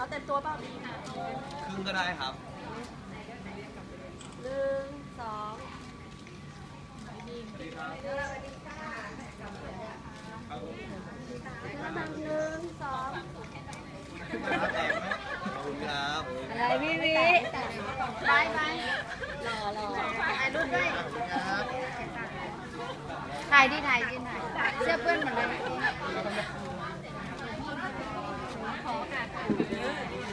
เต็มตัวเปล่าครึ่งก็ได้ครับ 1 2 ขอบคุณครับอะไรพี่วิไปหล่อถ่ายรูปด้วยถ่ายที่ถ่ายเสื้อเปื้อนหมดเลย